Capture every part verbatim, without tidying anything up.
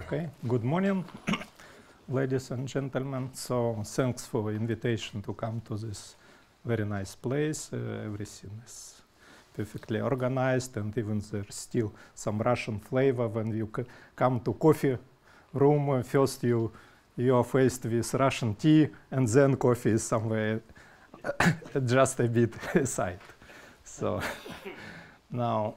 Okay, good morning, ladies and gentlemen. So thanks for the invitation to come to this very nice place. Uh, everything is perfectly organized, and even there's still some Russian flavor when you c come to coffee room. Uh, first you you are faced with Russian tea, and then coffee is somewhere just a bit aside. So now,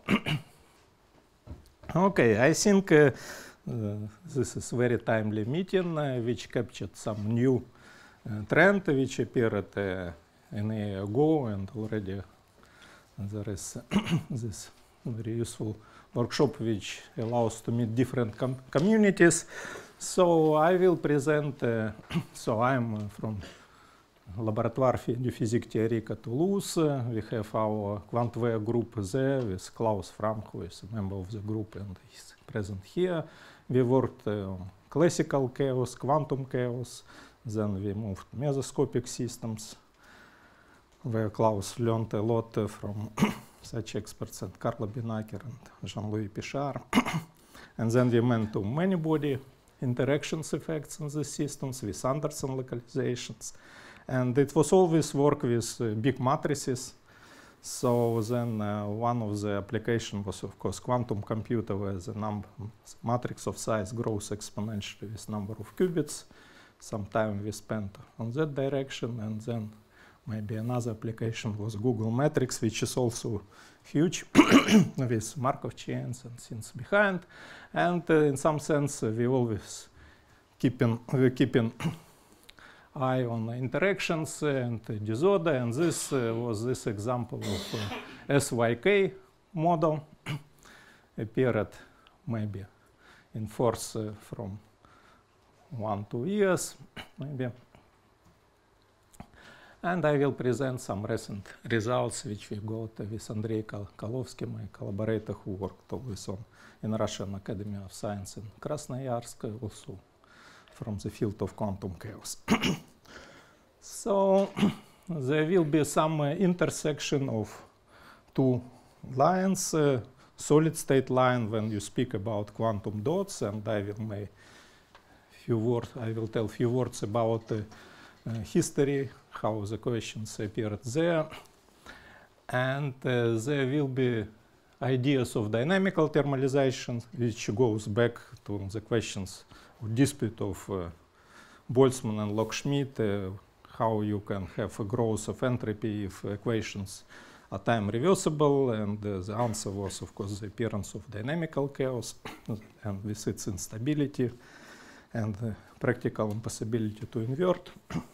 okay, I think uh, uh, this is very timely meeting, uh, which captured some new uh, trend which appeared uh, an year ago, and already there is this very useful workshop which allows to meet different com communities. So I will present, uh, so I'm uh, from Laboratoire de Physique Théorique at Toulouse. Uh, we have our Quantware group there with Klaus Frank, who is a member of the group and is present here. We worked uh, on classical chaos, quantum chaos, then we moved to mesoscopic systems, where Klaus learned a lot uh, from such experts as Carlo Binacher and Jean-Louis Pichard. And then we went to many-body interactions effects in the systems with Anderson localizations. And it was always work with uh, big matrices. So then uh, one of the applications was, of course, quantum computer, where the number matrix of size grows exponentially with number of qubits. Some time we spent on that direction, and then maybe another application was Google Matrix, which is also huge with Markov chains and things behind. And uh, in some sense, uh, we always keeping we keeping eye on interactions and uh, disorder. And this uh, was this example of uh, S Y K model appeared maybe in force uh, from one two years maybe. And I will present some recent results which we got with Andrei Kolovsky, my collaborator, who worked always on in Russian Academy of Science in Krasnoyarsk, also from the field of quantum chaos. So there will be some uh, intersection of two lines, uh, solid state line when you speak about quantum dots, and I will make few words. I will tell few words about uh, uh, history, how the questions appeared there, and uh, there will be ideas of dynamical thermalization, which goes back to the questions of dispute of uh, Boltzmann and Lock-Schmidt, uh, how you can have a growth of entropy if equations are time reversible, and uh, the answer was, of course, the appearance of dynamical chaos and with its instability and uh, practical impossibility to invert.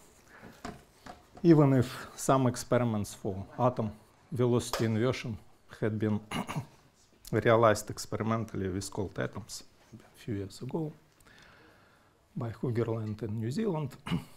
Even if some experiments for atom velocity inversion had been realized experimentally with cold atoms a few years ago by Hoogerland in New Zealand.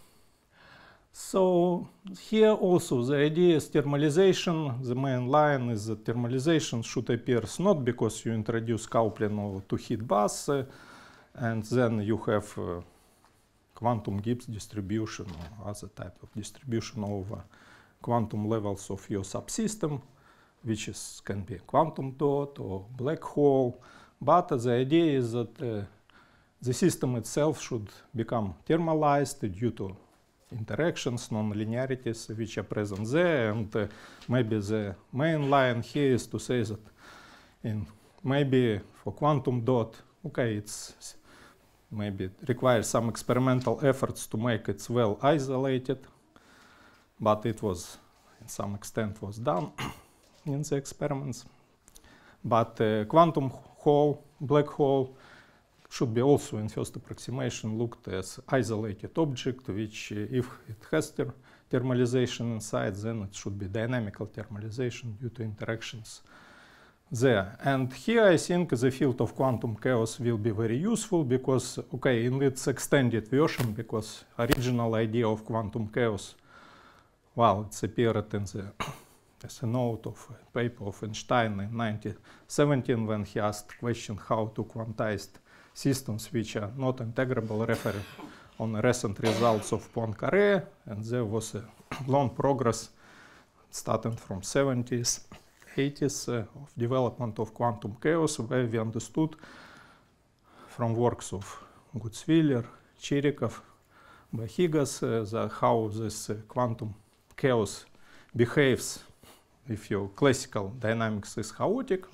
So here also the idea is thermalization. The main line is that thermalization should appear not because you introduce coupling or to heat bus, uh, and then you have uh, quantum Gibbs distribution or other type of distribution over quantum levels of your subsystem, which is, can be a quantum dot or black hole. But uh, the idea is that uh, the system itself should become thermalized due to interactions, non-linearities which are present there. And uh, maybe the main line here is to say that in maybe for quantum dot, okay, it's maybe it requires some experimental efforts to make it well isolated, but it was, in some extent, was done in the experiments. But uh, quantum hole, black hole, should be also in first approximation looked as isolated object, which uh, if it has ther thermalization inside, then it should be dynamical thermalization due to interactions there. And here I think the field of quantum chaos will be very useful because, okay, in its extended version, because original idea of quantum chaos, well, it's appeared in the as a note of a paper of Einstein in nineteen seventeen when he asked the question how to quantize systems which are not integrable, referring on recent results of Poincaré, and there was a long progress starting from seventies, eighties uh, of development of quantum chaos, where we understood from works of Gutzwiller, Chirikov, by I H E S, uh, the, how this uh, quantum chaos behaves if your classical dynamics is chaotic,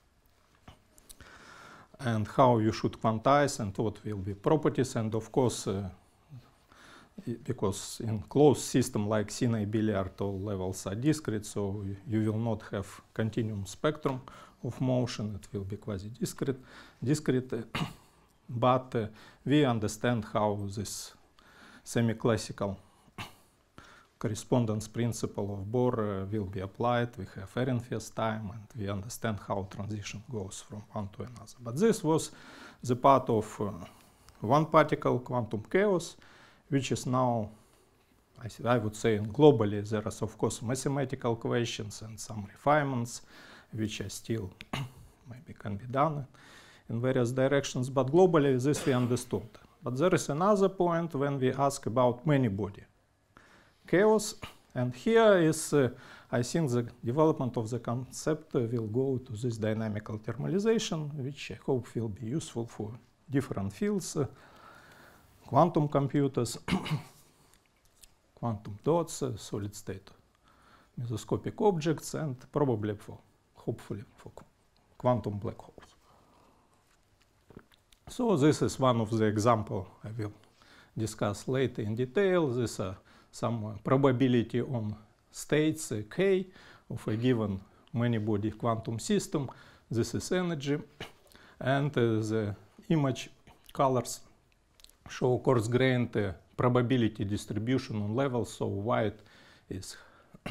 and how you should quantize and what will be properties. And of course, uh, because in closed system like C N A billiard, all levels are discrete, so you will not have continuum spectrum of motion. It will be quasi-discrete. Discrete, but uh, we understand how this semi-classical correspondence principle of Bohr uh, will be applied. We have Ehrenfest time, and we understand how transition goes from one to another. But this was the part of uh, one particle quantum chaos, which is now, I, I would say, globally there are of course mathematical questions and some refinements, which are still maybe can be done in various directions. But globally, this we understood. But there is another point when we ask about many-body chaos, and here is, uh, I think, the development of the concept uh, will go to this dynamical thermalization, which I hope will be useful for different fields, uh, quantum computers, quantum dots, uh, solid-state mesoscopic objects, and probably for, hopefully, for quantum black holes. So this is one of the examples I will discuss later in detail. This are some uh, probability on states uh, k of a given many-body quantum system. This is energy, and uh, the image colors show coarse-grained uh, probability distribution on levels. So white is uh,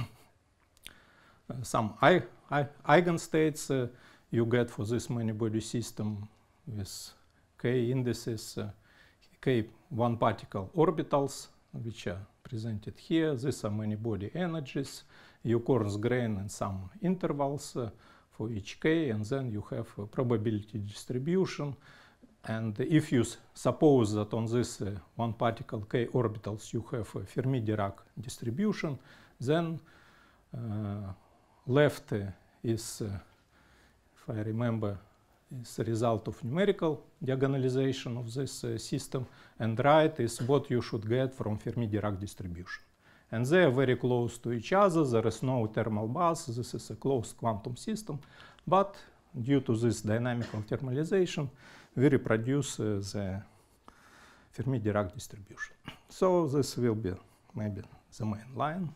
some I I eigenstates uh, you get for this many-body system with k indices, uh, k one particle orbitals, which are presented here. These are many-body energies. You coarse-grain in some intervals uh, for each k, and then you have a probability distribution. And if you suppose that on this uh, one particle k orbitals you have a Fermi-Dirac distribution, then uh, left uh, is, uh, if I remember, is a result of numerical diagonalization of this uh, system, and right is what you should get from Fermi-Dirac distribution. And they are very close to each other. There is no thermal buzz. This is a closed quantum system. But due to this dynamical thermalization, we reproduce uh, the Fermi-Dirac distribution. So this will be maybe the main line.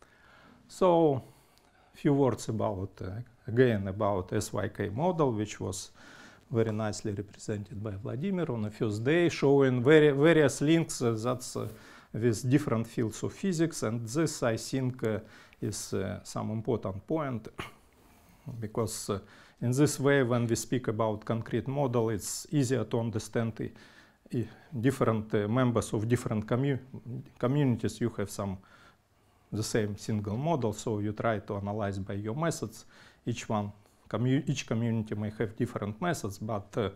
So few words about, uh, again, about S Y K model, which was very nicely represented by Vladimir on the first day, showing very, various links uh, that's uh, with different fields of physics. And this, I think, uh, is uh, some important point, because uh, in this way, when we speak about concrete model, it's easier to understand the uh, different uh, members of different commu communities. You have some the same single model, so you try to analyze by your methods. Each one, commu each community may have different methods, but uh,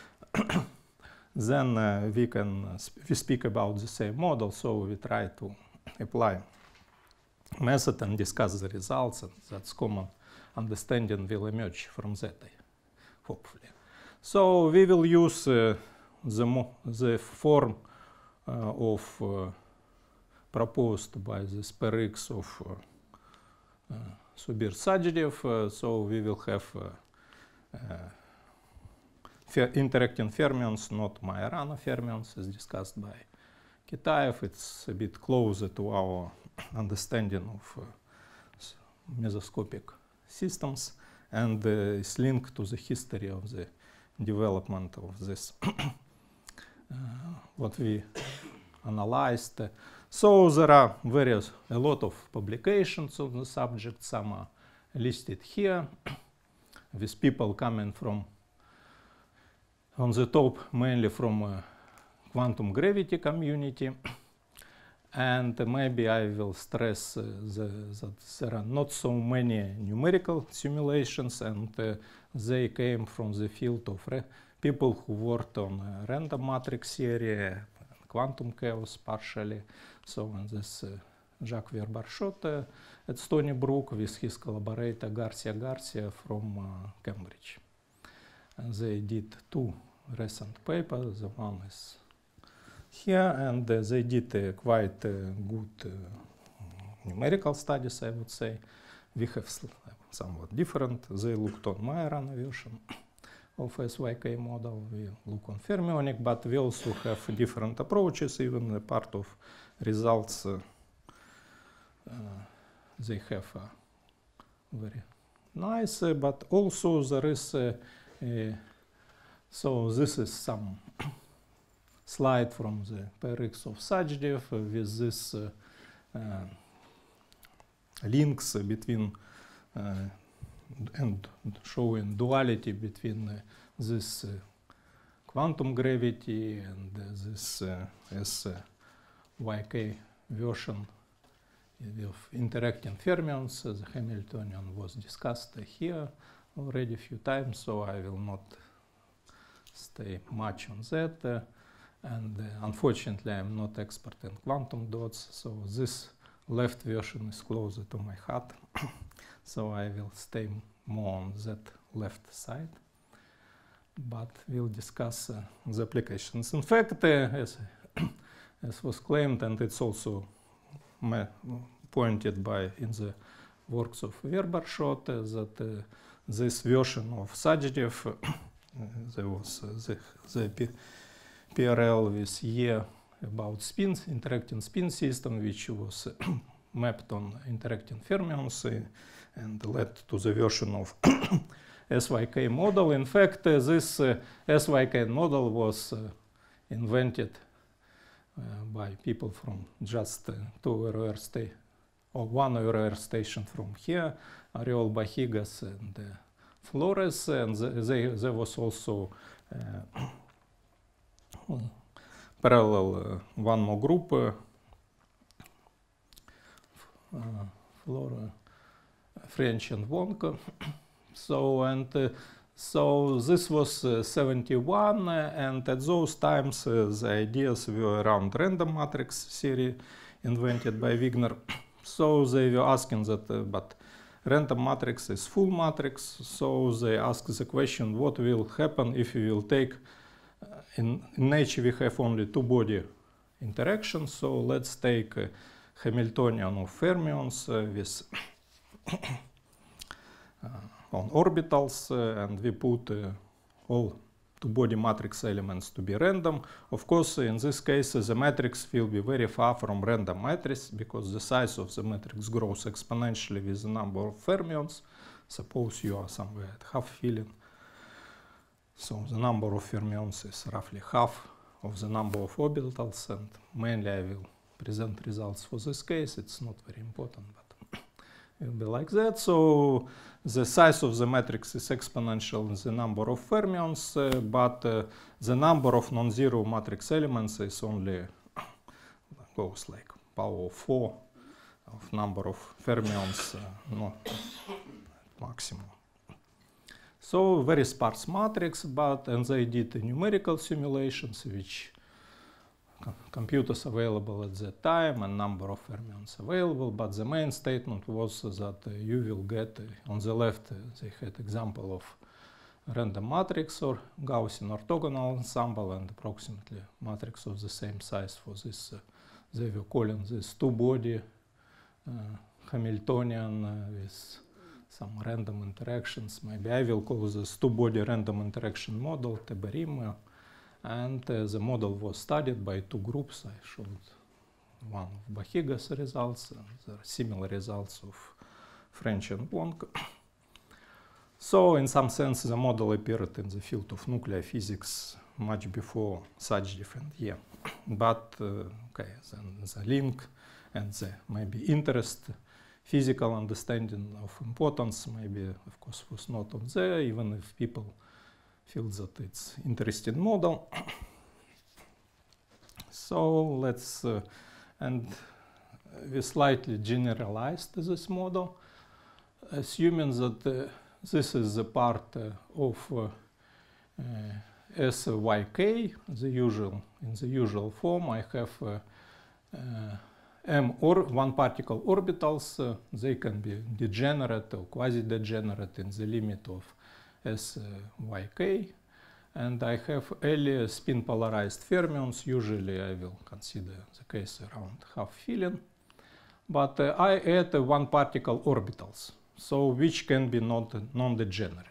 then uh, we can uh, sp we speak about the same model, so we try to apply method and discuss the results, and that's common understanding will emerge from that, hopefully. So we will use uh, the mo the form uh, of uh, proposed by this pair X of uh, uh, Subir-Sajdev. Uh, so we will have uh, uh, fer interacting fermions, not Majorana fermions, as discussed by Kitaev. It's a bit closer to our understanding of uh, mesoscopic systems, and uh, is linked to the history of the development of this, uh, what we analyzed. So there are various, a lot of publications on the subject. Some are listed here, with people coming from, on the top, mainly from uh, quantum gravity community. And uh, maybe I will stress uh, the, that there are not so many numerical simulations, and uh, they came from the field of people who worked on uh, random matrix theory, quantum chaos partially. So in this uh, Jacques Verbarchot uh, at Stony Brook with his collaborator Garcia Garcia from uh, Cambridge. And they did two recent papers. The one is here, and uh, they did uh, quite uh, good uh, numerical studies, I would say. We have somewhat different. They looked on Majorana version of S Y K model. We look on fermionic, but we also have different approaches. Even a part of results, uh, uh, they have uh, very nice, uh, but also there is, uh, uh, so this is some slide from the P R X of Sajdev uh, with this uh, uh, links between uh, and showing duality between uh, this uh, quantum gravity and uh, this uh, S Y K version of interacting fermions. Uh, the Hamiltonian was discussed uh, here already a few times, so I will not stay much on that. Uh, and uh, unfortunately, I'm not expert in quantum dots, so this left version is closer to my heart. So I will stay more on that left side, but we'll discuss uh, the applications. In fact, uh, as, as was claimed, and it's also pointed by in the works of Werberschott, uh, that uh, this version of Sajdev, uh, there was uh, the, the P P R L with year about spins, interacting spin system, which was uh, mapped on interacting fermions uh, and led to the version of S Y K model. In fact, uh, this uh, S Y K model was uh, invented uh, by people from just uh, two error station, or one error station from here, Ariol Bahigas and uh, Flores, and they, there was also uh, parallel uh, one more group, uh, uh, Flora, French and Wonka. So and uh, so this was uh, seventy-one, uh, and at those times uh, the ideas were around random matrix theory invented by Wigner. So they were asking that, uh, but random matrix is full matrix. So they ask the question, what will happen if you will take uh, in, in nature we have only two body interactions. So let's take uh, Hamiltonian of fermions uh, with uh, on orbitals, uh, and we put uh, all two-body matrix elements to be random. Of course, in this case, uh, the matrix will be very far from random matrix because the size of the matrix grows exponentially with the number of fermions. Suppose you are somewhere at half filling. So the number of fermions is roughly half of the number of orbitals, and mainly I will present results for this case. It's not very important, but it will be like that. So the size of the matrix is exponential in the number of fermions, uh, but uh, the number of non-zero matrix elements is only goes like power of four of number of fermions, uh, not maximum. So very sparse matrix, but and they did numerical simulations, which computers available at that time and number of fermions available, but the main statement was that uh, you will get uh, on the left uh, they had example of random matrix or Gaussian orthogonal ensemble and approximately matrix of the same size for this. Uh, they were calling this two-body uh, Hamiltonian uh, with some random interactions. Maybe I will call this two-body random interaction model, Teberim. And uh, the model was studied by two groups. I showed one of Bahigas results, and there are similar results of French and Wonka. So in some sense, the model appeared in the field of nuclear physics much before such different year. But uh, okay, then the link and the maybe interest, physical understanding of importance, maybe of course was not on there, even if people feel that it's interesting model. So let's, uh, and we slightly generalized this model, assuming that uh, this is the part uh, of uh, uh, S Y K, the usual, in the usual form. I have uh, uh, M or one particle orbitals. Uh, they can be degenerate or quasi-degenerate in the limit of S Y K, and I have L spin polarized fermions. Usually I will consider the case around half filling. But uh, I add uh, one particle orbitals, so which can be not non-degenerate.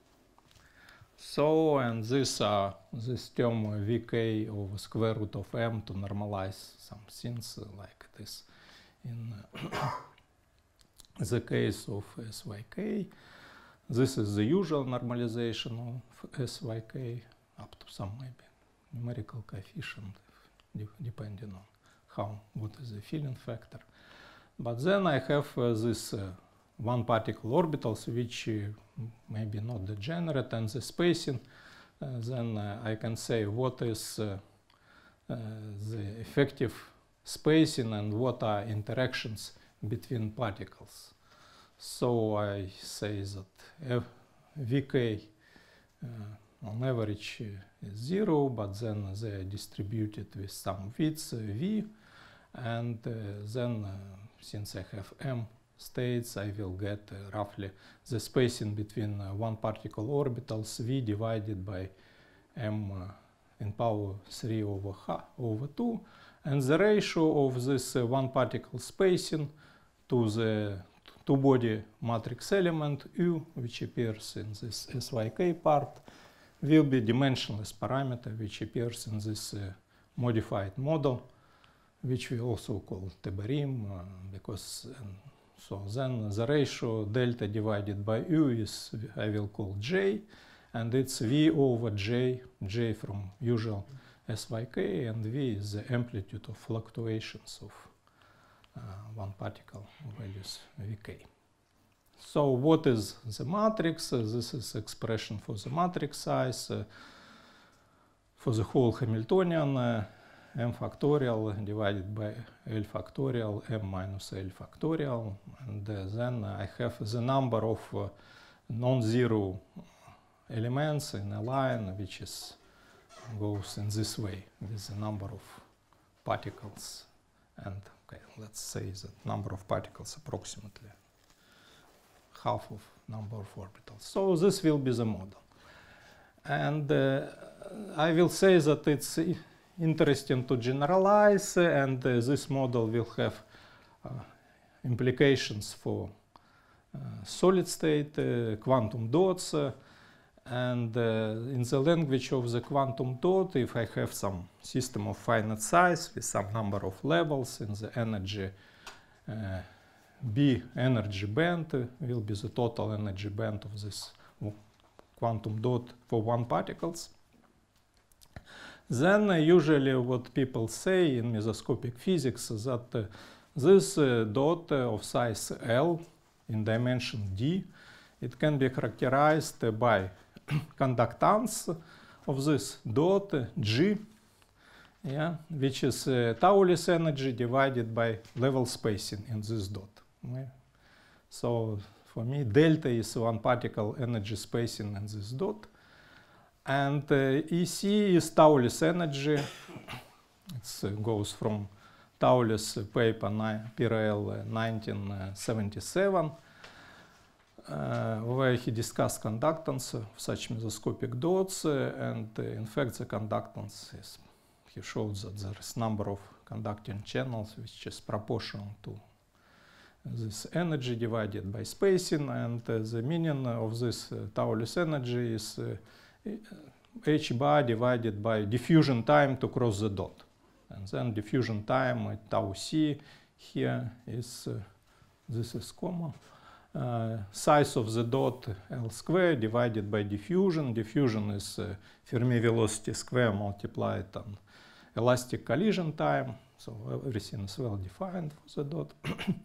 So, and this uh, this term uh, vk over square root of m to normalize some things uh, like this in uh, the case of S Y K. This is the usual normalization of S Y K up to some maybe numerical coefficient de depending on how what is the filling factor. But then I have uh, this uh, one particle orbitals which uh, maybe not degenerate, and the spacing. Uh, then uh, I can say what is uh, uh, the effective spacing and what are interactions between particles. So I say that F Vk uh, on average uh, is zero, but then they are distributed with some width uh, V, and uh, then uh, since I have m states, I will get uh, roughly the spacing between uh, one particle orbitals V divided by m uh, in power three over ha over two, and the ratio of this uh, one particle spacing to the two-body matrix element U, which appears in this S Y K part, will be dimensionless parameter which appears in this uh, modified model, which we also call Teberim, uh, because um, so then the ratio delta divided by U is, I will call J, and it's V over J, J from usual S Y K, and V is the amplitude of fluctuations of uh, one particle values Vk. So what is the matrix? Uh, this is expression for the matrix size uh, for the whole Hamiltonian. Uh, m factorial divided by L factorial, m minus L factorial, and uh, then I have the number of uh, non-zero elements in a line which is goes in this way with the number of particles, and okay, let's say that number of particles approximately half of number of orbitals. So this will be the model, and uh, I will say that it's interesting to generalize, and uh, this model will have uh, implications for uh, solid state uh, quantum dots, uh, and uh, in the language of the quantum dot, if I have some system of finite size with some number of levels in the energy uh, B energy band, uh, will be the total energy band of this quantum dot for one particles. Then uh, usually what people say in mesoscopic physics is that uh, this uh, dot uh, of size L in dimension D, it can be characterized uh, by conductance of this dot uh, G, yeah, which is uh, Tauless energy divided by level spacing in this dot. Yeah. So for me, delta is one particle energy spacing in this dot. And uh, E C is Tauless energy. It uh, goes from Tauless uh, paper P R L uh, nineteen seventy-seven, uh, where he discussed conductance of such mesoscopic dots, uh, and uh, in fact the conductance is, he showed that there is number of conducting channels which is proportional to this energy divided by spacing, and uh, the meaning of this uh, Tauless energy is uh, h bar divided by diffusion time to cross the dot, and then diffusion time at tau c here is uh, this is common uh, size of the dot L square divided by diffusion. Diffusion is uh, Fermi velocity square multiplied on elastic collision time, so everything is well defined for the dot.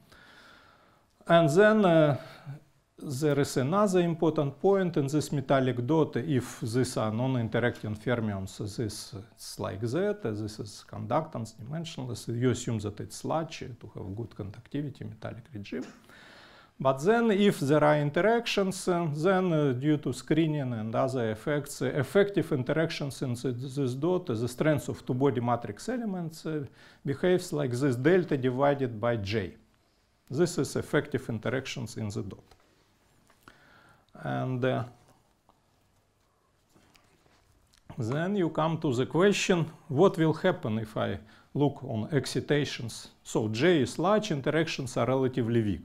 And then uh, there is another important point in this metallic dot. If these are non-interacting fermions, this is like that. This is conductance, dimensionless. You assume that it's large to have good conductivity metallic regime. But then if there are interactions, uh, then uh, due to screening and other effects, uh, effective interactions in the, this dot, uh, the strength of two-body matrix elements uh, behaves like this delta divided by J. This is effective interactions in the dot. And uh, then you come to the question, what will happen if I look on excitations? So J is large, interactions are relatively weak.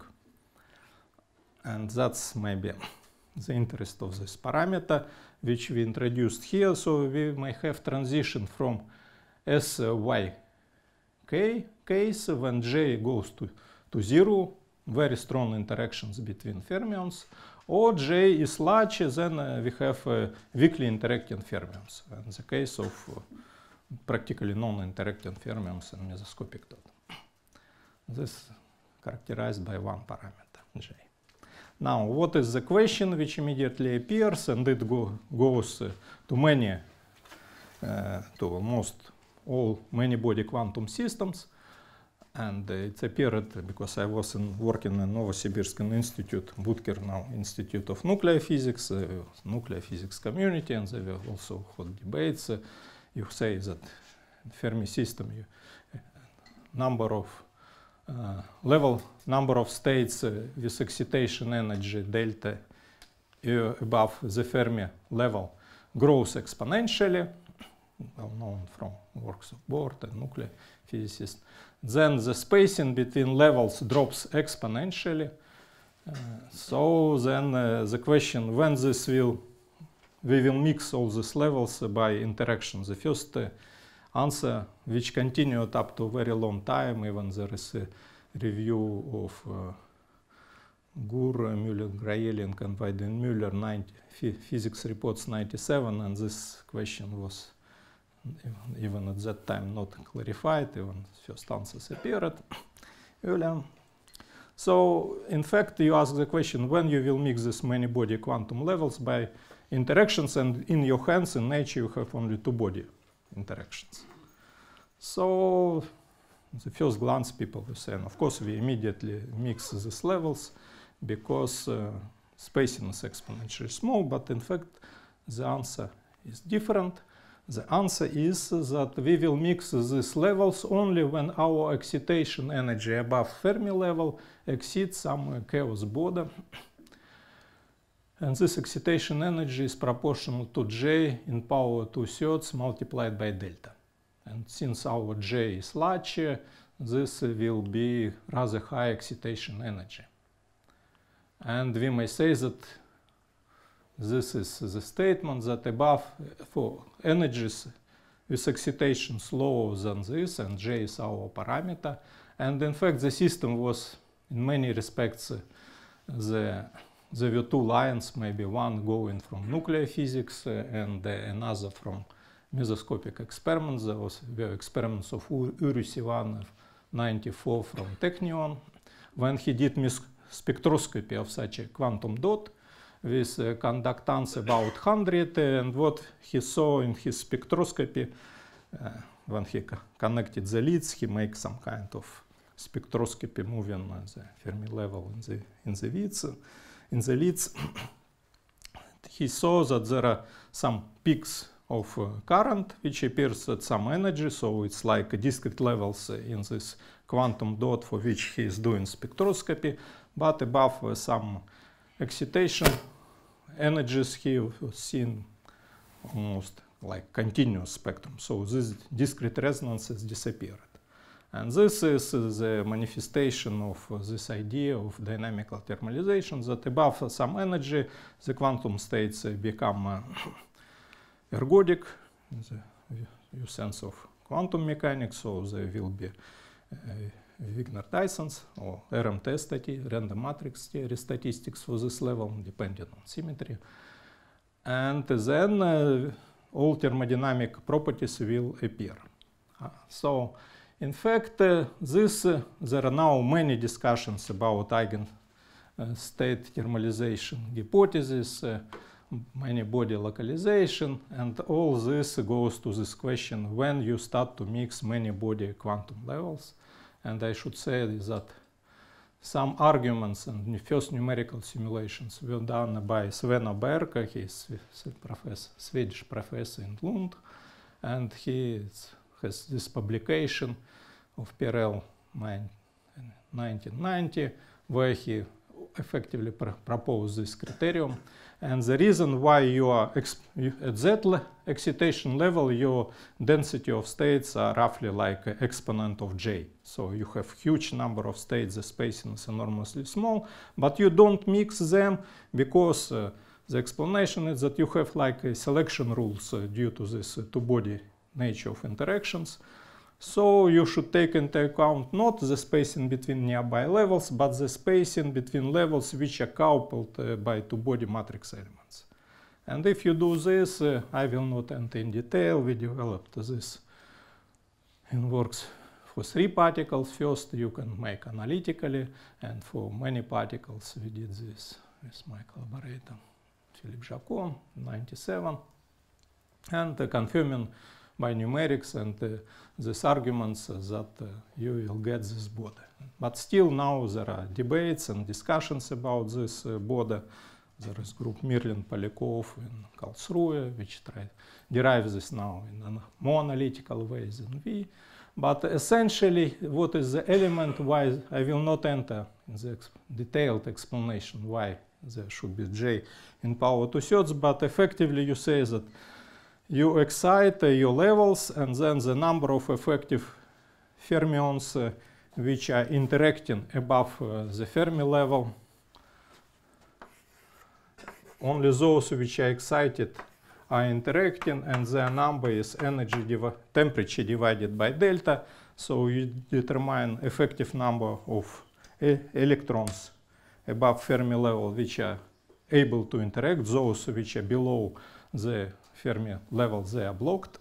And that's maybe the interest of this parameter, which we introduced here. So we may have transition from S Y K case when J goes to, to zero, very strong interactions between fermions, or J is large, then uh, we have uh, weakly interacting fermions. In the case of uh, practically non-interacting fermions in mesoscopic dot. This characterized by one parameter, J. Now, what is the question which immediately appears, and it go, goes uh, to many, uh, to almost all many-body quantum systems, and uh, it appeared because I was in, working in Novosibirsk Institute, Budker now Institute of Nuclear Physics, uh, nuclear physics community, and there were also hot debates. Uh, you say that in Fermi system, you, uh, number of Uh, level number of states uh, with excitation energy delta uh, above the Fermi level grows exponentially, well known from works of Bohr and nuclear physicists. Then the spacing between levels drops exponentially. Uh, so then uh, the question, when this will, we will mix all these levels uh, by interaction. The first uh, answer, which continued up to a very long time, even there is a review of uh, Gur, Müller, Grayelenko, and Weidenmüller, Physics Reports ninety-seven, and this question was even, even at that time not clarified, even first answers appeared earlier. So, in fact, you ask the question, when you will mix these many-body quantum levels by interactions, and in your hands, in nature, you have only two-body interactions. So, the first glance people will say, and of course we immediately mix these levels because uh, spacing is exponentially small, but in fact the answer is different. The answer is that we will mix these levels only when our excitation energy above Fermi level exceeds some chaos border. And this excitation energy is proportional to J in power two-thirds multiplied by delta. And since our J is larger, this will be rather high excitation energy. And we may say that this is the statement that above, for energies with excitations lower than this, and J is our parameter, and in fact the system was in many respects uh, the there were two lines, maybe one going from nuclear physics uh, and uh, another from mesoscopic experiments. There was, were experiments of Uri Sivan of ninety-four from Technion, when he did spectroscopy of such a quantum dot with uh, conductance about one hundred, and what he saw in his spectroscopy, uh, when he co connected the leads, he makes some kind of spectroscopy moving at the Fermi level in the, in the leads. In the leads, he saw that there are some peaks of uh, current which appears at some energy, so it's like discrete levels in this quantum dot for which he is doing spectroscopy, but above uh, some excitation energies he was seen almost like continuous spectrum, so these discrete resonances disappeared. And this is the manifestation of this idea of dynamical thermalization, that above some energy the quantum states become ergodic in the sense of quantum mechanics, so there will be Wigner-Dysons or R M T stati random matrix theory statistics for this level, depending on symmetry. And then uh, all thermodynamic properties will appear. Uh, so, in fact, uh, this, uh, there are now many discussions about eigen uh, state thermalization hypothesis, uh, many-body localization, and all this goes to this question when you start to mix many-body quantum levels. And I should say that some arguments and first numerical simulations were done by Sven Oberka. He is a professor, Swedish professor in Lund, and he has this publication of P R L nineteen ninety, where he effectively pr propose this criterion. And the reason why you are exp you, at that le excitation level, your density of states are roughly like an exponent of J. So you have huge number of states, the spacing is enormously small, but you don't mix them because uh, the explanation is that you have like a selection rules uh, due to this uh, two-body nature of interactions. So you should take into account not the spacing between nearby levels, but the spacing between levels which are coupled uh, by two-body matrix elements. And if you do this, uh, I will not enter in detail. We developed this. It works for three particles. First, you can make analytically, and for many particles, we did this with my collaborator, Philippe Jacot, ninety-seven, and uh, confirming by numerics and uh, these arguments uh, that uh, you will get this border. But still now there are debates and discussions about this uh, border. There is group Mirlin, Polyakov, and Karlsruhe, which try derive this now in a more analytical way than we. But essentially, what is the element why I will not enter in the ex detailed explanation why there should be J in power two-thirds, but effectively you say that you excite uh, your levels, and then the number of effective fermions uh, which are interacting above uh, the Fermi level, only those which are excited are interacting, and their number is energy divi temperature divided by delta. So you determine effective number of e electrons above Fermi level which are able to interact. Those which are below the Fermi level, they are blocked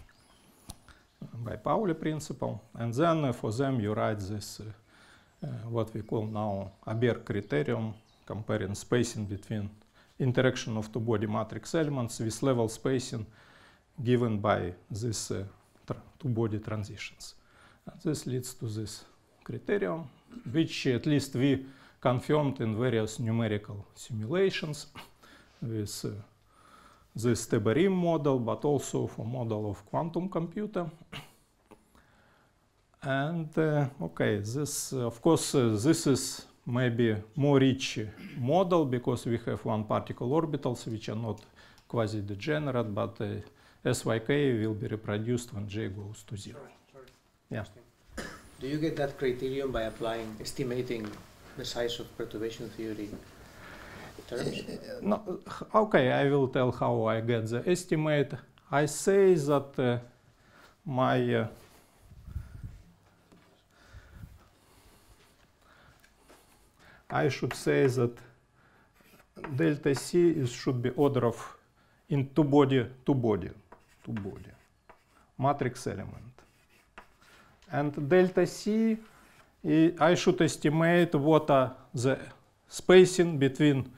by Pauli principle. And then uh, for them you write this, uh, uh, what we call now Aber criterion, comparing spacing between interaction of two-body matrix elements with level spacing given by these uh, two-body transitions. And this leads to this criterion, which at least we confirmed in various numerical simulations with uh, this Teberim model, but also for model of quantum computer. And uh, okay, this uh, of course uh, this is maybe more rich model because we have one particle orbitals which are not quasi-degenerate, but uh, S Y K will be reproduced when J goes to zero. Sorry, sorry. Yeah. Do you get that criterion by applying, estimating the size of perturbation theory terms? No, okay, I will tell how I get the estimate. I say that uh, my uh, I should say that delta C is, should be order of in two body, two body, two body matrix element, and delta C I, I should estimate what are the spacing between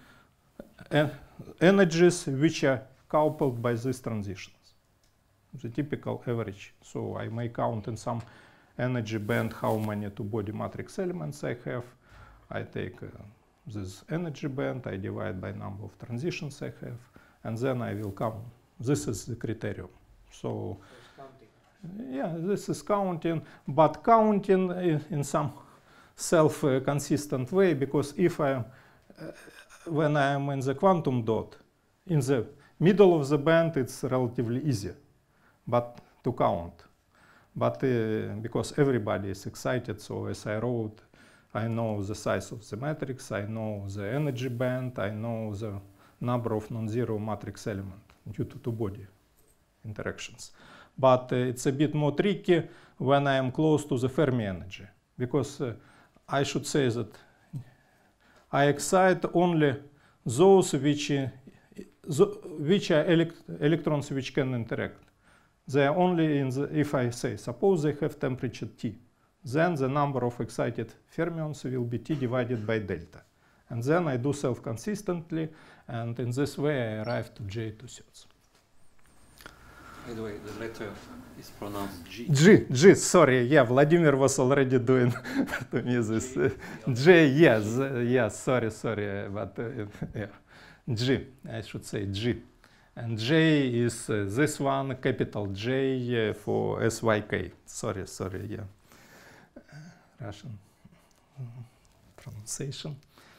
energies which are coupled by these transitions, the typical average. So I may count in some energy band how many two-body matrix elements I have. I take uh, this energy band, I divide by number of transitions I have, and then I will count. This is the criterion. So yeah, this is counting, but counting in, in some self-consistent uh, way, because if I am uh, when I am in the quantum dot, in the middle of the band, it's relatively easy, but to count. But uh, because everybody is excited, so as I wrote, I know the size of the matrix, I know the energy band, I know the number of non-zero matrix elements due to two-body interactions. But uh, it's a bit more tricky when I am close to the Fermi energy, because uh, I should say that I excite only those which, uh, which are elect electrons which can interact. They are only in the, if I say, suppose they have temperature T, then the number of excited fermions will be T divided by delta. And then I do self-consistently, and in this way I arrive to J two-thirds. By the way, the letter is pronounced G. G, G, sorry, yeah, Vladimir was already doing to me this. Uh, J, yes, uh, yes, sorry, sorry, uh, but uh, yeah, G, I should say G. And J is uh, this one, capital J uh, for S Y K. Sorry, sorry, yeah. Uh, Russian uh, pronunciation.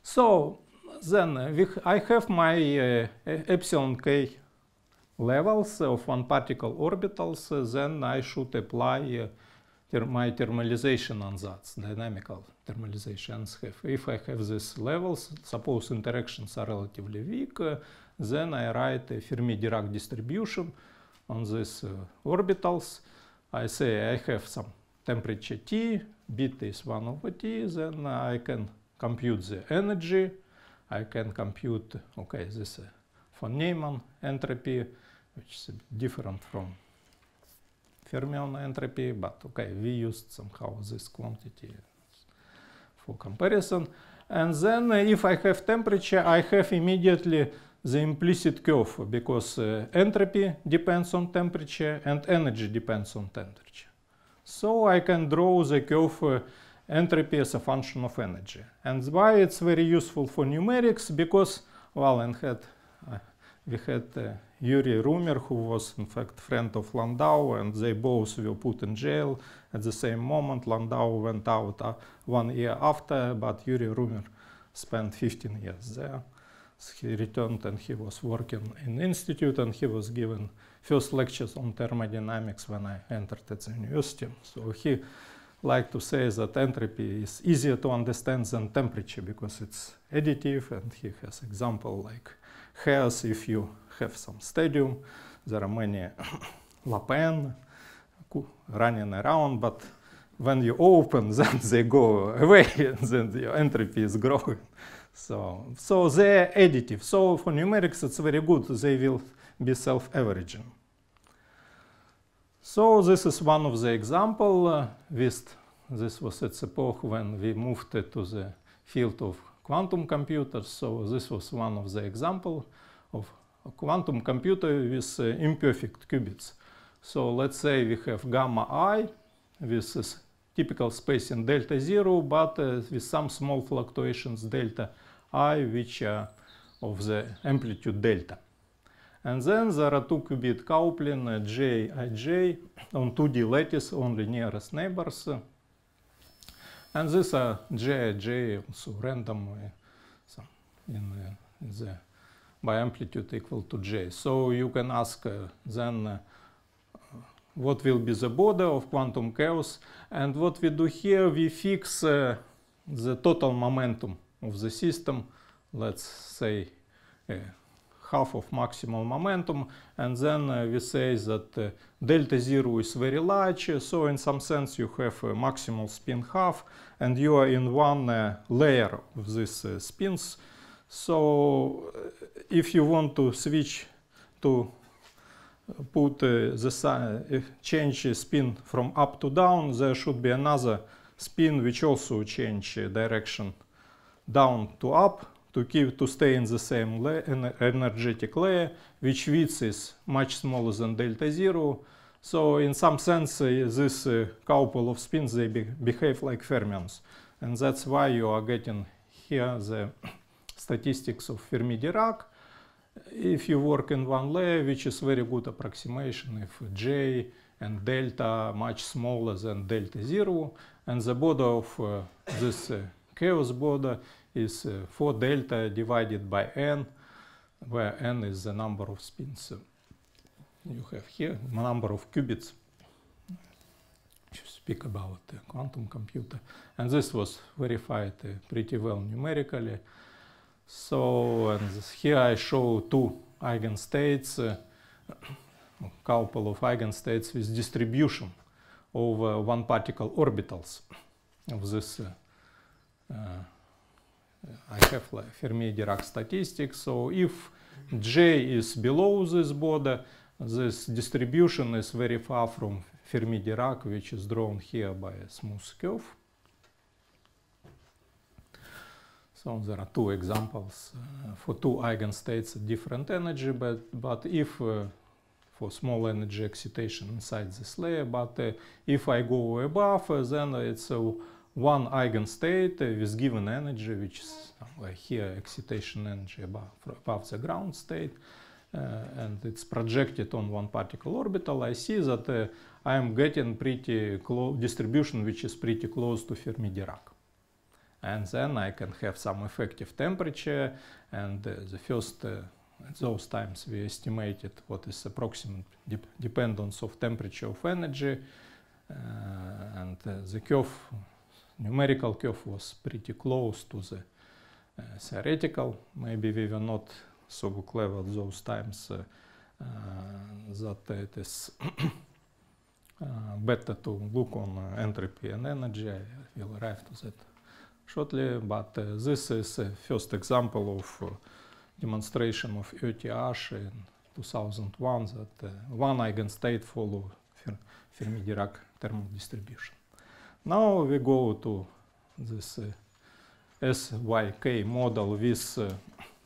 So then uh, we, I have my uh, epsilon k levels of one particle orbitals. Uh, then I should apply uh, ther my thermalization ansatz, dynamical thermalization. If I have these levels, suppose interactions are relatively weak, uh, then I write a Fermi-Dirac distribution on these uh, orbitals. I say I have some temperature T, beta is one over T, then I can compute the energy. I can compute, okay, this uh, von Neumann entropy, which is different from fermion entropy, but okay, we used somehow this quantity for comparison. And then uh, if I have temperature, I have immediately the implicit curve, because uh, entropy depends on temperature and energy depends on temperature. So I can draw the curve uh, entropy as a function of energy. And why it's very useful for numerics? Because, well, and had, uh, we had uh, Yuri Rumer, who was in fact friend of Landau, and they both were put in jail at the same moment. Landau went out uh, one year after, but Yuri Rumer spent fifteen years there. So he returned and he was working in institute, and he was given first lectures on thermodynamics when I entered at the university. So he liked to say that entropy is easier to understand than temperature because it's additive, and he has example like I H E S. If you have some stadium, there are many Lapen running around, but when you open, then they go away, and then the entropy is growing. So, so they're additive. So for numerics, it's very good. They will be self-averaging. So this is one of the example. Uh, with this was at the epoch when we moved it to the field of quantum computers. So this was one of the example of a quantum computer with uh, imperfect qubits. So let's say we have gamma I with this typical spacing delta zero, but uh, with some small fluctuations delta I, which are of the amplitude delta. And then there are two qubit coupling uh, J, I J on two D lattice, only nearest neighbors. And these are J, I J, also random uh, so in, uh, in the by amplitude equal to J. So you can ask uh, then uh, what will be the border of quantum chaos. And what we do here, we fix uh, the total momentum of the system, let's say uh, half of maximal momentum, and then uh, we say that uh, delta zero is very large, uh, so in some sense you have a maximal spin half, and you are in one uh, layer of these uh, spins. So uh, if you want to switch to put uh, the uh, change spin from up to down, there should be another spin which also change uh, direction down to up to keep to stay in the same layer, energetic layer, which width is much smaller than delta zero. So in some sense, uh, this uh, couple of spins, they be behave like fermions, and that's why you are getting here the statistics of Fermi-Dirac. If you work in one layer, which is very good approximation, if J and delta are much smaller than delta zero, and the border of uh, this uh, chaos border is uh, four delta divided by n, where n is the number of spins uh, you have here, number of qubits. To speak about the quantum computer, and this was verified uh, pretty well numerically. So, and this, here I show two eigenstates, uh, a couple of eigenstates with distribution over one particle orbitals of this. Uh, uh, I have like Fermi-Dirac statistics. So if J is below this border, this distribution is very far from Fermi-Dirac, which is drawn here by a smooth curve. So there are two examples uh, for two eigenstates at different energy, but, but if uh, for small energy excitation inside this layer, but uh, if I go above, uh, then it's uh, one eigenstate uh, with given energy, which is uh, here excitation energy above, above the ground state, uh, and it's projected on one particle orbital. I see that uh, I am getting pretty close distribution, which is pretty close to Fermi-Dirac. and then I can have some effective temperature, and uh, the first, uh, at those times we estimated what is approximate de dependence of temperature of energy, uh, and uh, the curve, numerical curve was pretty close to the uh, theoretical. Maybe we were not so clever at those times uh, uh, that it is uh, better to look on uh, entropy and energy. I will arrive to that shortly, but uh, this is the first example of uh, demonstration of E T H in two thousand one that uh, one eigenstate follow Fermi-Dirac thermal distribution. Now we go to this uh, S Y K model with uh,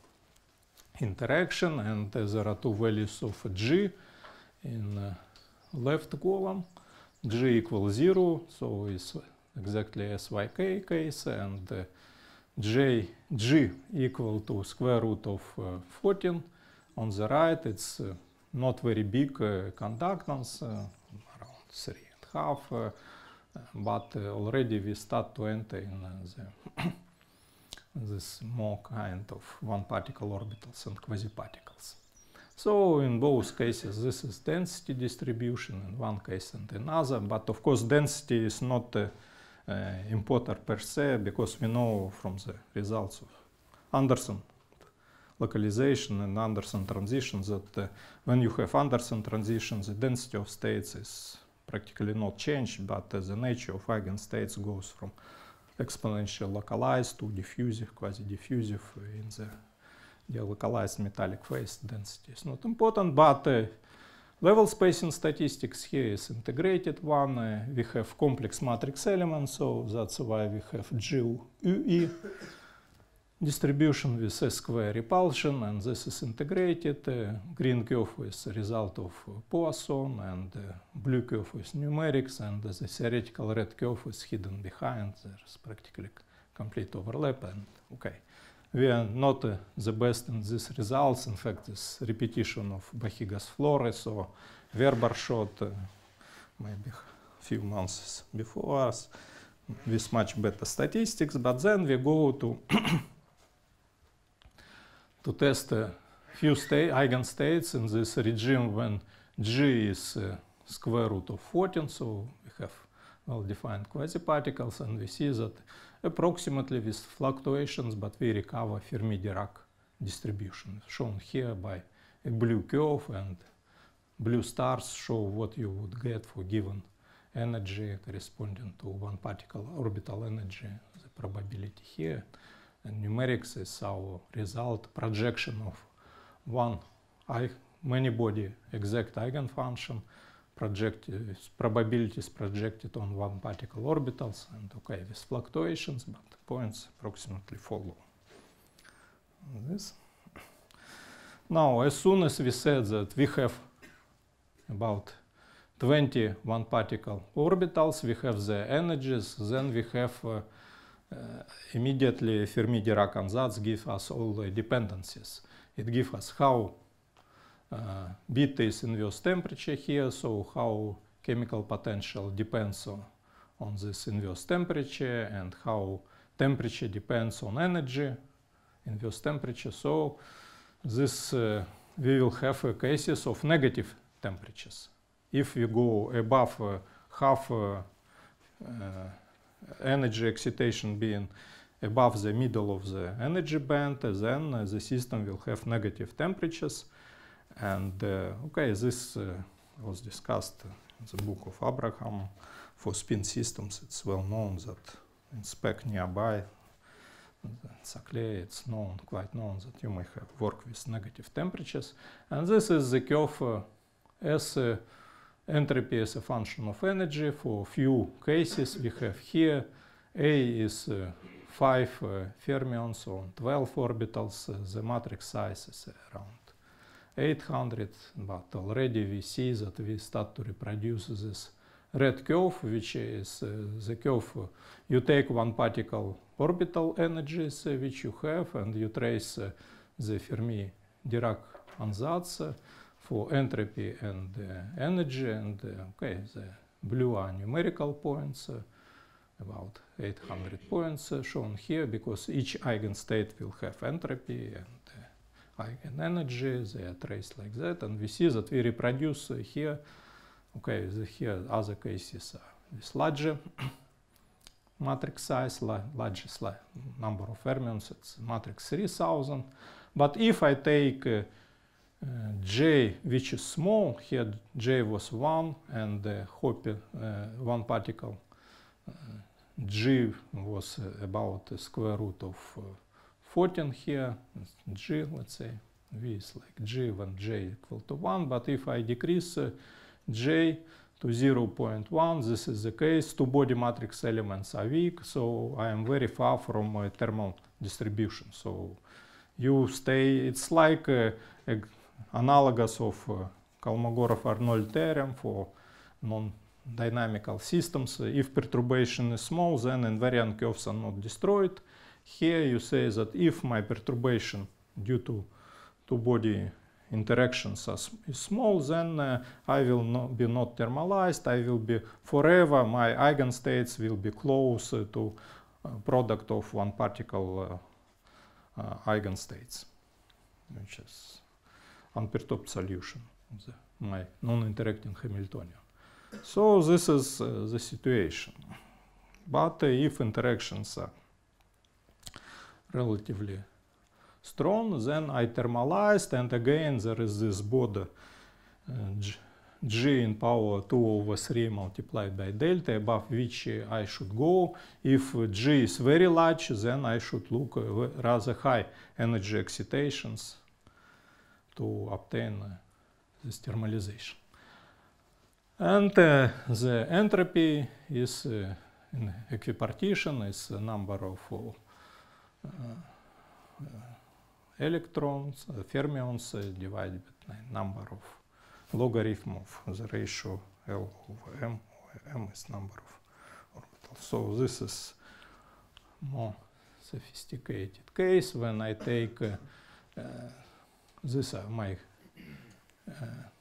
interaction, and uh, there are two values of G in uh, left column. G equals zero, so it's exactly S Y K case, and uh, J, G equal to square root of uh, fourteen. On the right, it's uh, not very big uh, conductance, uh, around three and a half, uh, but uh, already we start to enter in uh, the this more kind of one-particle orbitals and quasi-particles. So in both cases, this is density distribution in one case and another, but of course density is not uh, uh, important per se, because we know from the results of Anderson localization and Anderson transitions that uh, when you have Anderson transitions, the density of states is practically not changed, but uh, the nature of eigenstates goes from exponential localized to diffusive, quasi-diffusive. In the delocalized metallic phase, density is not important, but uh, level spacing statistics here is integrated one. Uh, we have complex matrix elements, so that's why we have G U E distribution with S square repulsion, and this is integrated. Uh, green curve is a result of uh, Poisson, and uh, blue curve is numerics, and uh, the theoretical red curve is hidden behind. There's practically complete overlap, and okay. We are not uh, the best in these results. In fact, this repetition of Bahigas Flores or Werber shot uh, maybe a few months before us with much better statistics, but then we go to to test a few state eigenstates in this regime when G is uh, square root of fourteen, so we have well-defined quasi-particles, and we see that approximately with fluctuations, but we recover Fermi-Dirac distribution, shown here by a blue curve, and blue stars show what you would get for given energy corresponding to one particle orbital energy, the probability here. And numerics is our result projection of one many-body exact eigenfunction. Project is probabilities projected on one particle orbitals, and okay, with fluctuations, but points approximately follow this. Now, as soon as we said that we have about twenty one particle orbitals, we have the energies, then we have uh, uh, immediately Fermi-Dirac ansatz give us all the dependencies. It gives us how Uh, beta is inverse temperature here, so how chemical potential depends on, on this inverse temperature, and how temperature depends on energy, inverse temperature. So this uh, we will have uh, cases of negative temperatures. If we go above uh, half uh, uh, energy excitation being above the middle of the energy band, then uh, the system will have negative temperatures. And uh, okay, this uh, was discussed in the book of Abraham. For spin systems, it's well known that in spec nearby, Saclay, it's known, quite known that you may have work with negative temperatures. And this is the curve uh, as uh, entropy as a function of energy. For few cases, we have here A is uh, five uh, fermions on twelve orbitals. Uh, the matrix size is around eight hundred, but already we see that we start to reproduce this red curve, which is uh, the curve. Uh, you take one particle orbital energies uh, which you have, and you trace uh, the Fermi-Dirac ansatz uh, for entropy and uh, energy, and uh, okay, the blue are numerical points, uh, about eight hundred points uh, shown here, because each eigenstate will have entropy and uh, eigenenergy. They are traced like that, and we see that we reproduce uh, here. Okay, the, here other cases are with larger matrix size, la largest la number of fermions. It's matrix three thousand. But if I take uh, uh, J, which is small, here J was one, and the Hoppe, uh, one particle uh, G was uh, about the square root of uh, fourteen here. G, let's say, V is like G when J equal to one. But if I decrease uh, J to zero point one, this is the case. Two body matrix elements are weak, so I am very far from a thermal distribution. So you stay, it's like uh, a analogous of uh, Kolmogorov-Arnold theorem for non-dynamical systems. If perturbation is small, then invariant curves are not destroyed. Here you say that if my perturbation due to two-body interactions are is small, then uh, I will not be not thermalized. I will be forever, my eigenstates will be close uh, to uh, product of one particle uh, uh, eigenstates, which is unperturbed solution of the, my non-interacting Hamiltonian. So this is uh, the situation. But uh, if interactions are relatively strong, then I thermalized, and again there is this body uh, G, G in power two over three multiplied by delta, above which uh, I should go. If uh, G is very large, then I should look uh, rather high energy excitations to obtain uh, this thermalization. And uh, the entropy is uh, in equipartition is a number of uh, uh, electrons, uh, fermions uh, divided by number of logarithm of the ratio L over M, where M is number of orbitals. So this is more sophisticated case when I take uh, uh, these are my uh,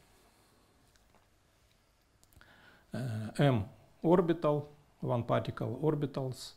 uh, M orbital, one particle orbitals.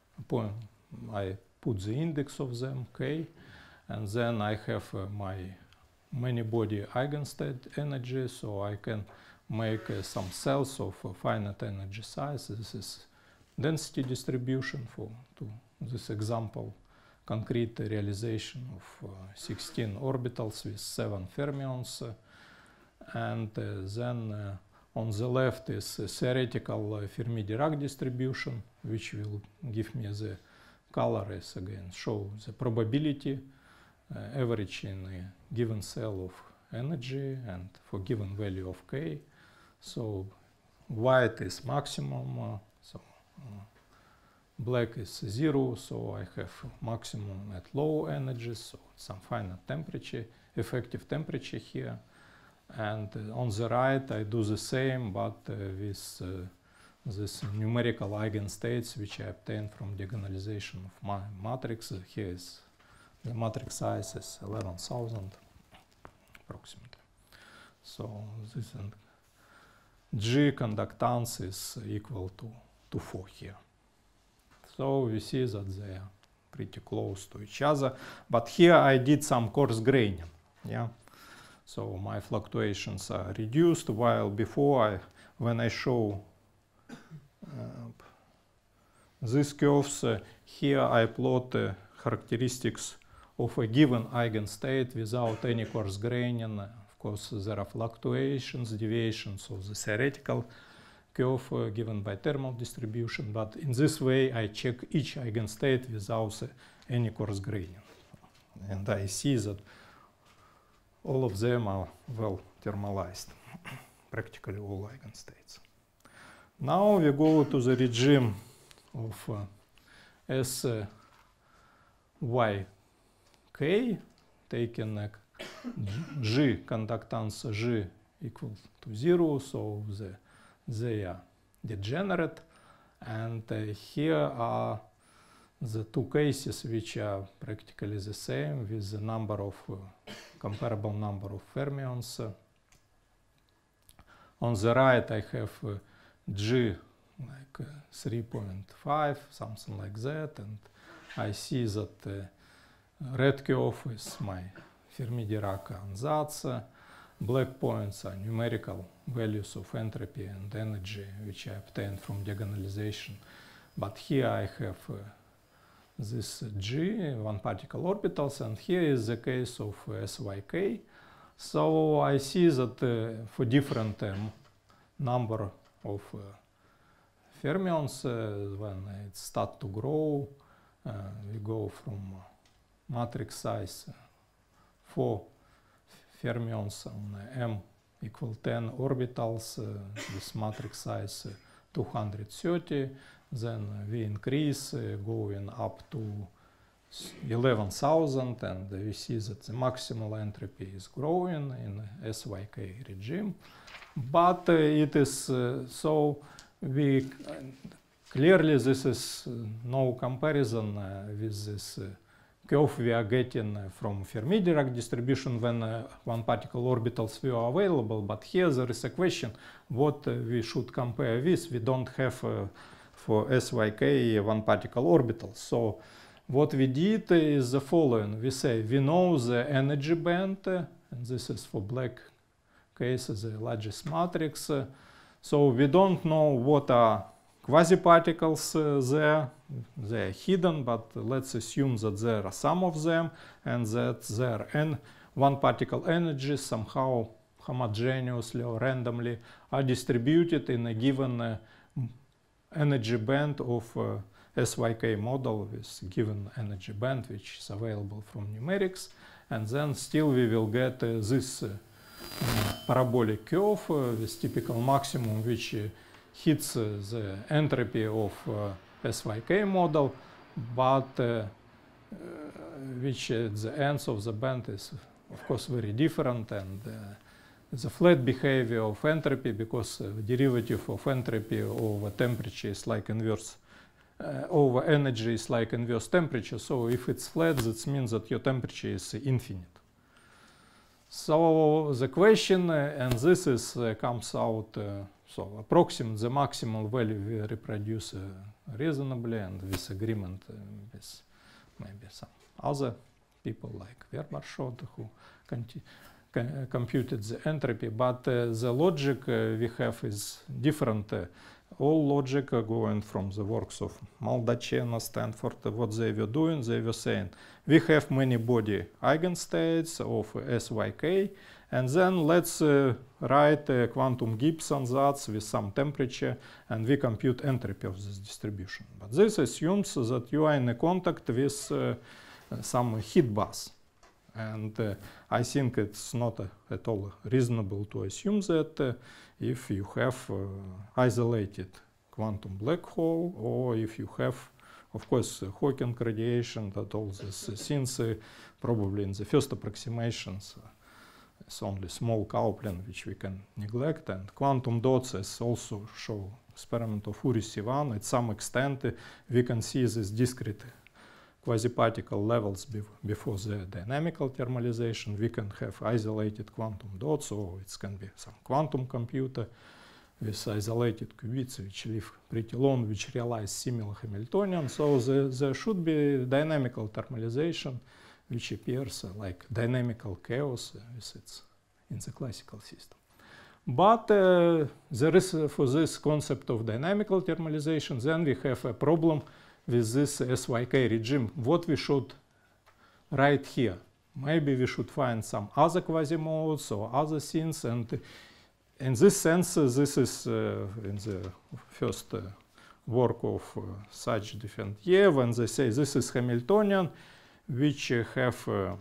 I put the index of them, K, and then I have uh, my many body eigenstate energy, so I can make uh, some cells of uh, finite energy size. This is density distribution for to this example, concrete realization of uh, sixteen orbitals with seven fermions, uh, and uh, then uh, on the left is a theoretical uh, Fermi-Dirac distribution, which will give me the color is again show the probability uh, average in a given cell of energy and for given value of K. So white is maximum, uh, so uh, black is zero, so I have maximum at low energies, so some finite temperature, effective temperature here. And uh, on the right I do the same, but uh, with uh, this numerical eigenstates which I obtained from diagonalization of my matrix. Uh, here is the matrix size is eleven thousand approximately. So this and G conductance is equal to, to four here. So we see that they are pretty close to each other. But here I did some coarse graining. Yeah. So my fluctuations are reduced, while before I, when I show uh, these curves, uh, here I plot the uh, characteristics of a given eigenstate without any coarse graining. Of course, there are fluctuations, deviations of the theoretical curve uh, given by thermal distribution, but in this way I check each eigenstate without uh, any coarse graining. And I see that all of them are well thermalized, practically all eigenstates. Now we go to the regime of uh, S uh, Y K, taking uh, G conductance G equal to zero, so the, they are degenerate. And uh, here are the two cases which are practically the same with the number of uh, comparable number of fermions. Uh, on the right I have uh, G like uh, three point five, something like that, and I see that uh, red curve is my Fermi-Dirac ansatz. Black points are numerical values of entropy and energy which I obtained from diagonalization. But here I have uh, this G, one particle orbitals, and here is the case of uh, S Y K. So I see that uh, for different um, number of uh, fermions, uh, when it starts to grow, uh, we go from uh, matrix size uh, four fermions on uh, M equal ten orbitals, uh, this matrix size uh, two hundred thirty. Then we increase, uh, going up to eleven thousand, and we see that the maximal entropy is growing in S Y K regime. But uh, it is uh, so we uh, clearly this is uh, no comparison uh, with this uh, curve we are getting uh, from Fermi-Dirac distribution when uh, one particle orbitals were available. But here there is a question what uh, we should compare with. We don't have uh, for S Y K one particle orbitals. So what we did is the following. We say we know the energy band, uh, and this is for black cases, the largest matrix. Uh, so we don't know what are quasi-particles uh, there. They are hidden, but let's assume that there are some of them, and that there and one particle energies somehow homogeneously or randomly are distributed in a given uh, energy band of uh, S Y K model with given energy band which is available from numerics, and then still we will get uh, this uh, parabolic curve uh, with typical maximum which uh, hits uh, the entropy of uh, S Y K model, but uh, uh, which at the ends of the band is of course very different, and uh, the flat behavior of entropy, because uh, derivative of entropy over temperature is like inverse uh, over energy is like inverse temperature. So if it's flat, that means that your temperature is infinite. So the question, uh, and this is uh, comes out, uh, so approximate the maximal value we reproduce uh, reasonably and with agreement uh, with maybe some other people like Weber-Schott who continue. Computed the entropy, but uh, the logic uh, we have is different. Uh, all logic uh, going from the works of Maldacena, Stanford. Uh, what they were doing, they were saying we have many body eigenstates of uh, S Y K, and then let's uh, write a quantum Gibbs ansatz with some temperature, and we compute entropy of this distribution. But this assumes that you are in a contact with uh, some heat bus. And uh, I think it's not uh, at all reasonable to assume that uh, if you have uh, isolated quantum black hole, or if you have, of course, uh, Hawking radiation, that all these uh, things, uh, probably in the first approximations, uh, it's only small coupling which we can neglect, and quantum dots, as also show experiment of Uri-Sivan, at some extent uh, we can see this discrete quasi-particle levels bef before the dynamical thermalization. We can have isolated quantum dots, or it can be some quantum computer with isolated qubits which live pretty long, which realize similar Hamiltonian. So the, there should be dynamical thermalization which appears uh, like dynamical chaos uh, with its in the classical system. But uh, there is uh, for this concept of dynamical thermalization, then we have a problem with this S Y K regime. What we should write here? Maybe we should find some other quasimodes or other things, and in this sense, uh, this is uh, in the first uh, work of uh, such different year, when they say this is Hamiltonian, which uh, have uh,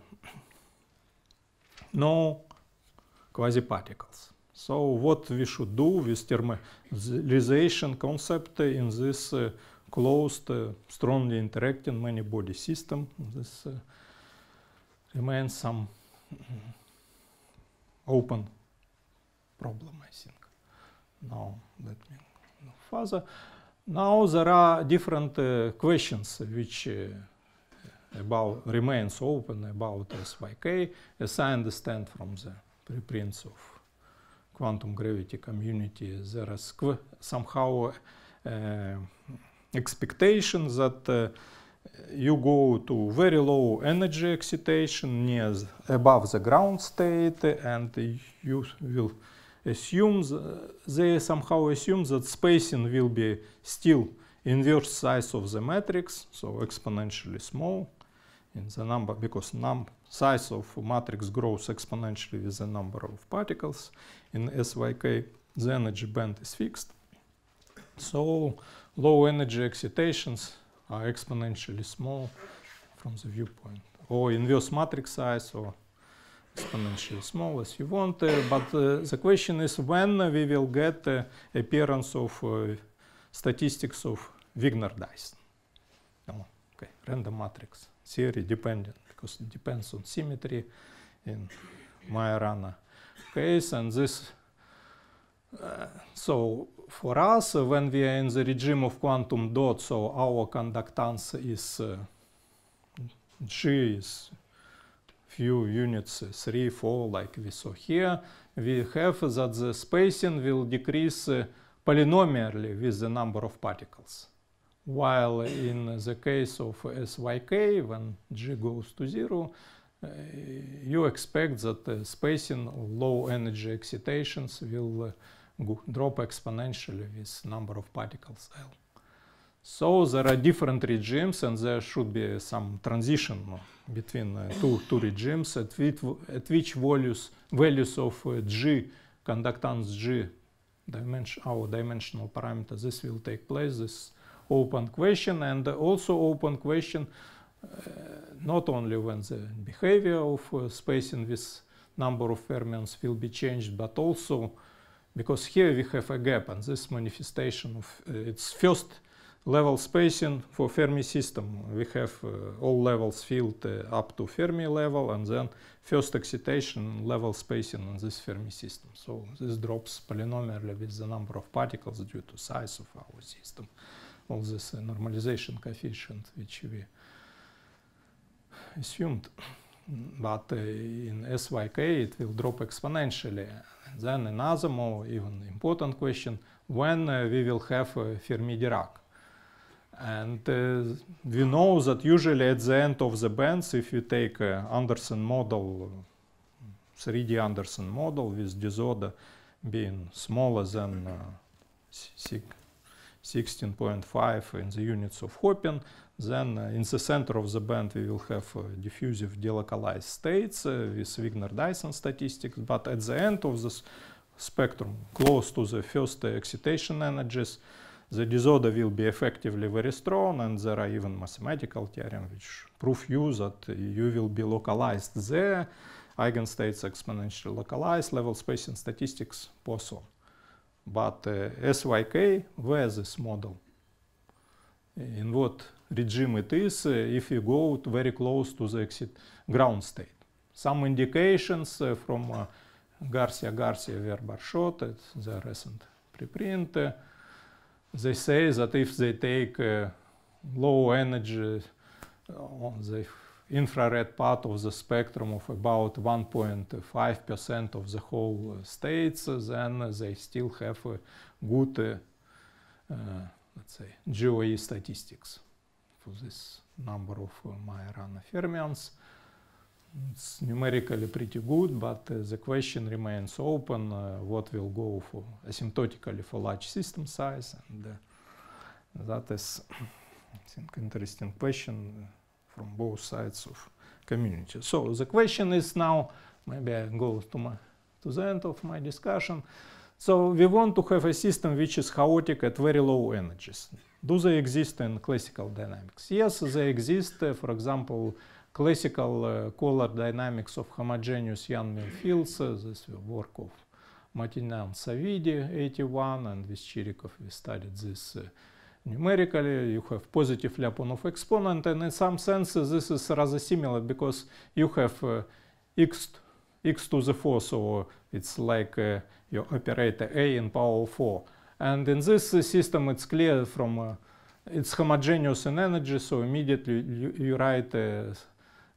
no quasi-particles. So what we should do with thermalization concept in this uh, closed, uh, strongly interacting many-body system. This uh, remains some open problem, I think. Now, let me go further. Now there are different uh, questions which uh, about remains open about S Y K, as I understand from the preprints of quantum gravity community. There is somehow expectation that uh, you go to very low energy excitation near the, above the ground state, and you will assume th they somehow assume that spacing will be still inverse size of the matrix, so exponentially small in the number, because num size of matrix grows exponentially with the number of particles in S Y K. The energy band is fixed, so low energy excitations are exponentially small from the viewpoint, or inverse matrix size, or exponentially small as you want. Uh, but uh, the question is when we will get uh, appearance of uh, statistics of Wigner-Dyson. Oh, okay, random matrix theory dependent, because it depends on symmetry in Majorana case, and this. Uh, so for us, uh, when we are in the regime of quantum dots, so our conductance is uh, G is few units, uh, three, four, like we saw here. We have that the spacing will decrease uh, polynomially with the number of particles. While in the case of S Y K, when G goes to zero, uh, you expect that the spacing of low energy excitations will uh, go, drop exponentially with number of particles L. So there are different regimes, and there should be some transition between uh, two, two regimes at which, at which values, values of uh, G, conductance G, dimension, our dimensional parameter, this will take place. This open question, and also open question uh, not only when the behavior of uh, spacing with number of fermions will be changed, but also because here we have a gap, and this manifestation of uh, its first level spacing for Fermi system. We have uh, all levels filled uh, up to Fermi level, and then first excitation level spacing on this Fermi system. So this drops polynomially with the number of particles due to size of our system. All this uh, normalization coefficient which we assumed. But uh, in S Y K it will drop exponentially. And then another more even important question, when uh, we will have uh, Fermi-Dirac. And uh, we know that usually at the end of the bands, if you take uh, Anderson model, three D Anderson model with disorder being smaller than uh, sixteen point five in the units of Hopin, then uh, in the center of the band we will have uh, diffusive delocalized states uh, with Wigner-Dyson statistics, but at the end of the spectrum, close to the first uh, excitation energies, the disorder will be effectively very strong, and there are even mathematical theorems which prove you that uh, you will be localized there, eigenstates exponentially localized, level spacing statistics possible. But uh, S Y K, where this model? In what regime it is uh, if you go to very close to the exit ground state? Some indications uh, from uh, Garcia Garcia were shot at the recent preprint. Uh, they say that if they take uh, low energy on the infrared part of the spectrum of about one point five percent of the whole uh, states, uh, then uh, they still have a good, uh, uh, let's say, G O E statistics for this number of uh, Majorana fermions. It's numerically pretty good, but uh, the question remains open, uh, what will go for asymptotically for large system size, and uh, that is, I think, interesting question from both sides of community. So the question is now, maybe I go to, my, to the end of my discussion. So we want to have a system which is chaotic at very low energies. Do they exist in classical dynamics? Yes, they exist. Uh, for example, classical uh, color dynamics of homogeneous Yang-Mills fields. Uh, this is work of Matignan Savidi, eighty-one, and with Chirikov we studied this uh, numerically. You have positive Lyapunov exponent, and in some sense uh, this is rather similar because you have uh, x, x to the four, so it's like uh, your operator A in power four. And in this uh, system it's clear from uh, it's homogeneous in energy, so immediately you, you write uh,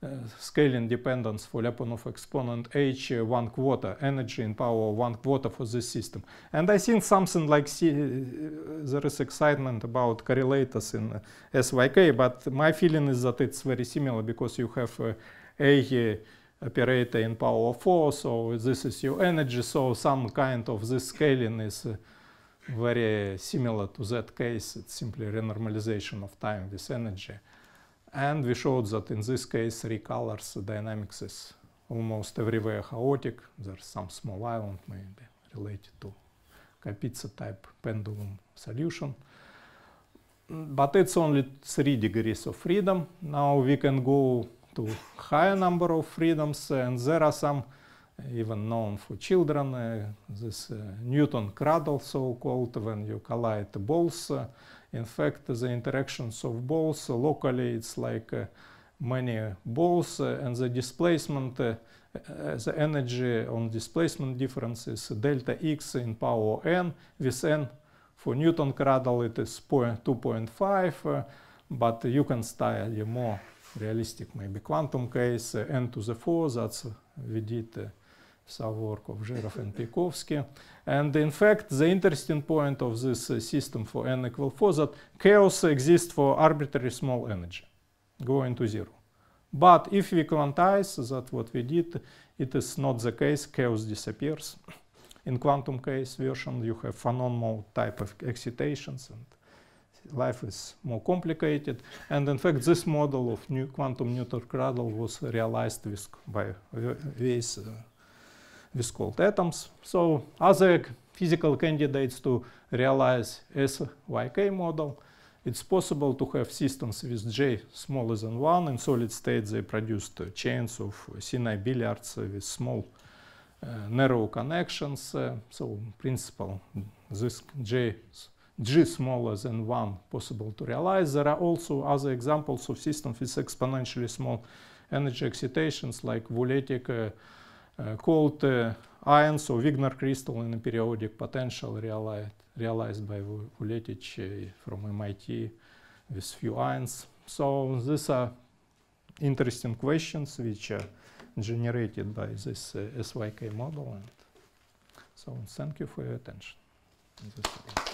uh, scaling dependence for Lyapunov exponent h uh, one quarter, energy in power one quarter for this system. And I think something like C uh, there is excitement about correlators in uh, S Y K, but my feeling is that it's very similar because you have uh, a uh, operator in power four, so this is your energy, so some kind of this scaling is uh, very similar to that case. It's simply renormalization of time with energy. And we showed that in this case, three colors dynamics is almost everywhere chaotic. There's some small island maybe related to Kapitsa type pendulum solution. But it's only three degrees of freedom. Now we can go to higher number of freedoms, and there are some even known for children, uh, this uh, Newton cradle, so-called, when you collide balls. Uh, in fact, the interactions of balls uh, locally, it's like uh, many balls, uh, and the displacement, uh, uh, the energy on displacement difference is delta x in power n, with n for Newton cradle it is two point five, uh, but you can study more realistic, maybe quantum case, uh, n to the four, that's uh, we did uh, some work of Zhirov and Pikovsky. And in fact, the interesting point of this uh, system for n equal four, that chaos exists for arbitrary small energy, going to zero. But if we quantize, that what we did, it is not the case, chaos disappears. In quantum case version, you have Fanon mode type of excitations, and life is more complicated. And in fact, this model of new quantum Newton cradle was realized with, by various uh, Viscold atoms. So other physical candidates to realize S Y K model, it's possible to have systems with J smaller than one. In solid state, they produced uh, chains of Sinai billiards uh, with small uh, narrow connections. Uh, so in principle, this J G smaller than one possible to realize. There are also other examples of systems with exponentially small energy excitations, like Vuletic uh, uh, cold uh, ions or Wigner crystal in a periodic potential realized, realized by Vuletic uh, from M I T with few ions. So these are interesting questions which are generated by this uh, S Y K model. And so thank you for your attention.